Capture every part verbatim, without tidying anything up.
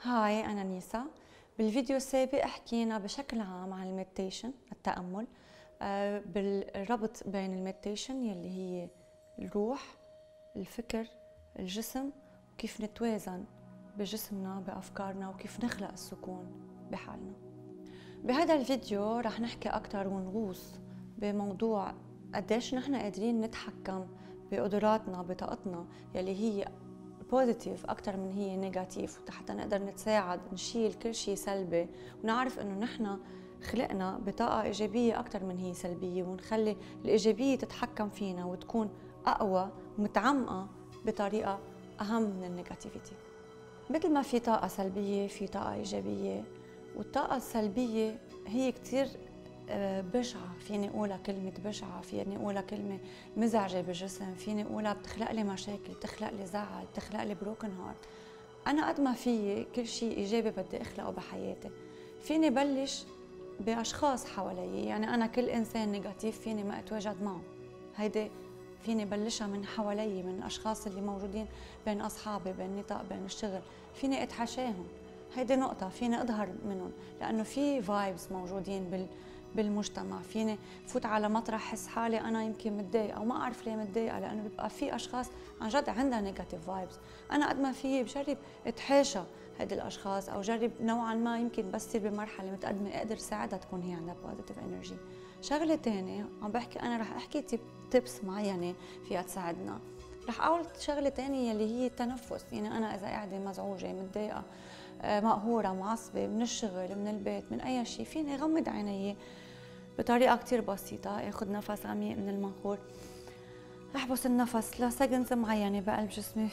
هاي أنا نيسا. بالفيديو السابق حكينا بشكل عام عن المديتيشن التأمل، آه، بالربط بين المديتيشن يلي هي الروح، الفكر، الجسم، وكيف نتوازن بجسمنا بأفكارنا وكيف نخلق السكون بحالنا. بهذا الفيديو رح نحكي أكتر ونغوص بموضوع قديش نحن قادرين نتحكم بقدراتنا بطاقتنا يلي هي بوزيتيف أكتر من هي نيجاتيف، حتى نقدر نتساعد نشيل كل شيء سلبي ونعرف إنه نحن خلقنا بطاقة إيجابية أكتر من هي سلبية، ونخلي الإيجابية تتحكم فينا وتكون أقوى ومتعمقة بطريقة أهم من النيجاتيفيتي. مثل ما في طاقة سلبية في طاقة إيجابية، والطاقة السلبية هي كتير بشعة، فيني أقولها كلمة بشعة، فيني أقولها كلمة مزعجة بالجسم، فيني أقولها بتخلق لي مشاكل، بتخلق لي زعل، بتخلق لي بروكن هارت. أنا قد ما في كل شيء إيجابي بدي أخلقه بحياتي، فيني بلش بأشخاص حوالي، يعني أنا كل إنسان نيجاتيف فيني ما أتواجد معه، هيدي فيني بلشها من حوالي، من الأشخاص اللي موجودين بين أصحابي، بين نطاق، بين الشغل، فيني أتحاشاهم، هيدي نقطة فيني أظهر منهم، لأنه في فايبس موجودين بال بالمجتمع. فيني فوت على مطرح حس حالي انا يمكن متضايقه او ما اعرف ليه متضايقه، لانه بيبقى في اشخاص عن جد عندها نيجاتيف فايبس. انا قد ما في بجرب اتحاشى هيدي الاشخاص، او جرب نوعا ما يمكن بس تصير بمرحله متقدمه اقدر ساعدها تكون هي عندها بوزيتيف انرجي. شغله ثانيه عم بحكي، انا رح احكي تيبس معينه فيها تساعدنا. رح اقول شغله ثانيه اللي هي التنفس، يعني انا اذا قاعده مزعوجه متضايقه مقهوره معصبه من الشغل من البيت من اي شيء، فيني غمض عيني بطريقة كتير بسيطة، اخد نفس عميق من المنخور، احبس النفس لسكندز معينة بقلب جسمي،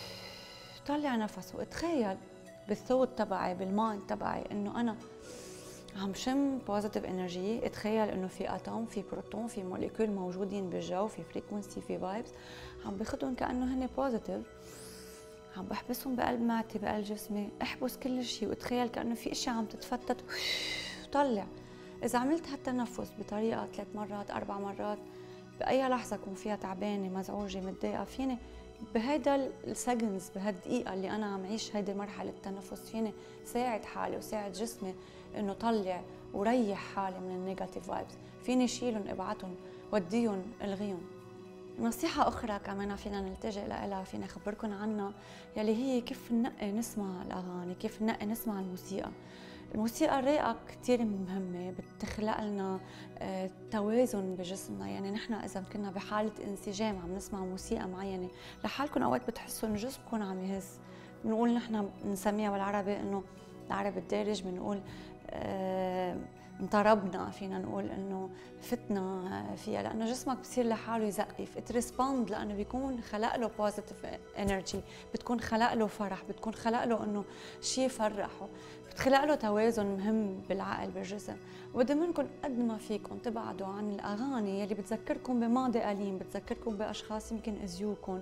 طلع نفس واتخيل بالصوت تبعي بالمايند تبعي انه انا عم شم بوزيتيف انرجي. اتخيل انه في اتوم، في بروتون، في موليكول موجودين بالجو، في فريكونسي، في فايبس، عم باخدهم كانه هن بوزيتيف، عم بحبسهم بقلب معدتي بقلب جسمي، احبس كل شيء واتخيل كانه في اشياء عم تتفتت وطلع. إذا عملت هالتنفس بطريقة ثلاث مرات أربع مرات بأي لحظة أكون فيها تعبانة مزعوجة متضايقة، فيني بهيدا السكندز بهالدقيقة اللي أنا عم عيش هيدي مرحلة التنفس فيني ساعد حالي وساعد جسمي إنه طلع وريح حالي من النيجاتيف فايبس، فيني شيلهم ابعتهم وديهم الغيهم. نصيحة أخرى كمان فينا نلتجئ لها، فينا أخبركم عنها، يلي هي كيف ننقي نسمع الأغاني، كيف ننقي نسمع الموسيقى. الموسيقى الرايقة كتير مهمة، بتخلق لنا آه توازن بجسمنا، يعني نحن إذا كنا بحالة انسجام عم نسمع موسيقى معينة لحالكم أوقات بتحسوا إنه جسمكم عم يهز، بنقول نحن بنسميها بالعربي إنه العربي الدارج بنقول آه انطربنا، فينا نقول انه فتنا فيها، لانه جسمك بصير لحاله يزقف اتريسبوند، لانه بيكون خلق له بوزيتيف انرجي، بتكون خلق له فرح، بتكون خلق له انه شيء يفرحه، بتخلق له توازن مهم بالعقل بالجسم. وبدي منكم قد ما فيكم تبعدوا عن الاغاني يلي بتذكركم بماضي اليم، بتذكركم باشخاص يمكن اذيوكم،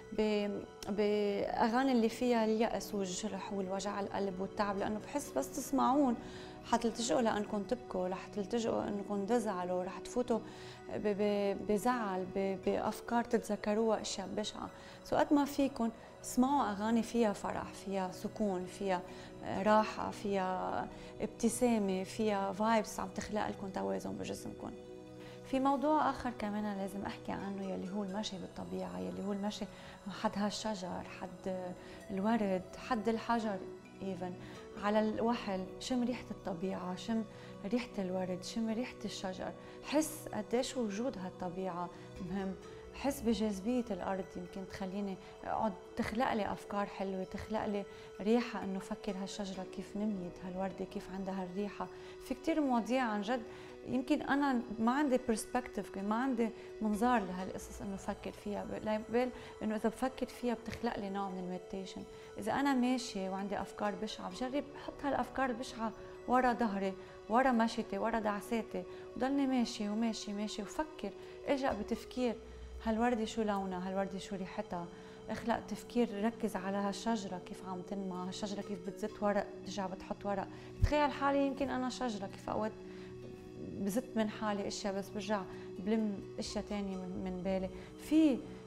باغاني اللي فيها اليأس والجرح والوجع القلب والتعب، لانه بحس بس تسمعون حتلتجئوا لانكم تبكوا، رح تلتجئوا انكم تزعلوا، رح تفوتوا بزعل بافكار تتذكروها اشياء بشعه. سو قد ما فيكم اسمعوا اغاني فيها فرح، فيها سكون، فيها راحه، فيها ابتسامه، فيها فايبس عم تخلق لكم توازن بجسمكم. في موضوع اخر كمان لازم احكي عنه، يلي هو المشي بالطبيعه، يلي هو المشي حد هالشجر، حد الورد، حد الحجر، ايفن على الوحل، شم ريحة الطبيعة، شم ريحة الورد، شم ريحة الشجر، حس قديش وجود هالطبيعة مهم، حس بجاذبية الأرض، يمكن تخليني أقعد تخلق لي أفكار حلوة، تخلق لي ريحة إنه فكر هالشجرة كيف نميت، هالوردة كيف عندها هالريحة. في كتير مواضيع عن جد يمكن أنا ما عندي برسبكتيف، ما عندي منظار لهالقصص إنه فكر فيها، بل إنه إذا بفكر فيها بتخلق لي نوع من المديتيشن. إذا أنا ماشية وعندي أفكار بشعة بجرب حط هالأفكار البشعة ورا ظهري، ورا مشيتي، ورا دعساتي، وضلني ماشي وماشي ماشي وفكر، اجأ بتفكير هالوردة شو لونها، هالوردة شو ريحتها، اخلق تفكير، ركز على هالشجرة كيف عم تنمى، هالشجرة كيف بتزت ورق، ترجع بتحط ورق، تخيل حالي يمكن أنا شجرة كيف أوقات بزت من حالي اشياء بس برجع بلم اشياء ثانيه من, من بالي. في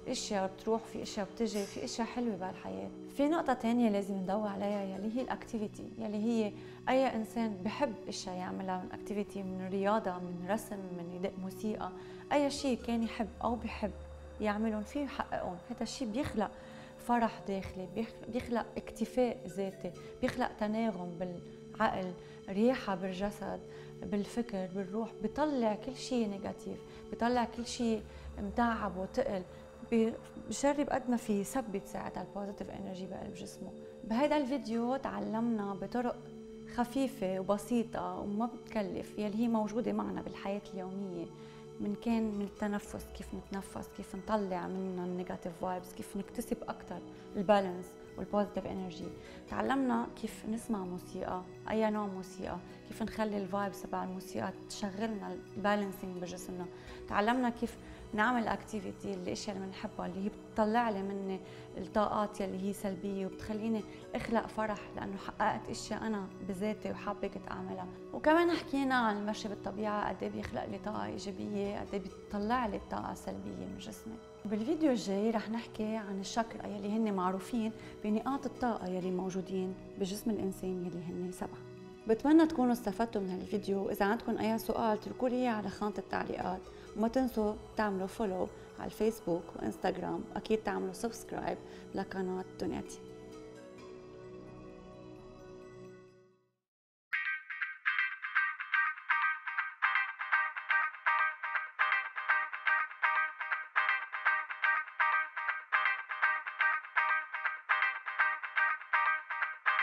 اشياء بتروح، في اشياء بتجي، في اشياء حلوه بالحياه. في نقطه تانية لازم ندور عليها يلي هي الاكتيفيتي، يلي هي اي انسان بحب اشياء يعملها، من اكتيفيتي، من رياضه، من رسم، من يدق موسيقى، اي شيء كان يحب او بحب يعملهم فيه يحققهم. هذا الشيء بيخلق فرح داخلي، بيخلق اكتفاء ذاتي، بيخلق تناغم بالعقل، رياحه بالجسد، بالفكر، بالروح، بيطلع كل شيء نيجاتيف، بيطلع كل شيء متعب وتقل، بجرب قد ما في يثبت ساعتها البوزيتيف انرجي بقلب جسمه. بهذا الفيديو تعلمنا بطرق خفيفة وبسيطة وما بتكلف، يلي هي موجودة معنا بالحياة اليومية، من كان من التنفس، كيف نتنفس، كيف نطلع من النيجاتيف فايبس، كيف نكتسب أكثر البالانس والبوزيتيف انرجي. تعلمنا كيف نسمع موسيقى، اي نوع موسيقى، كيف نخلي الفايبس تبع الموسيقى تشغلنا البالانسينج بجسمنا. تعلمنا كيف نعمل اكتيفيتي، الاشياء اللي بنحبها اللي هي بتطلع لي مني الطاقات يلي هي سلبيه وبتخليني اخلق فرح لانه حققت اشياء انا بذاتي وحابه كنت اعملها. وكمان حكينا عن المشي بالطبيعه، قد ايه بيخلق لي طاقه ايجابيه، قد ايه بتطلع لي الطاقه السلبيه من جسمي. بالفيديو الجاي رح نحكي عن الشاكرا يلي هن معروفين بنقاط الطاقه يلي موجودين بجسم الانسان يلي هن سبعه. بتمنى تكونوا استفدتوا من هالفيديو. اذا عندكم اي سؤال اتركوا لي على خانه التعليقات، وما تنسوا تعملوا فولو على الفيسبوك وانستغرام، واكيد تعملوا سبسكرايب لقناه دنياتي.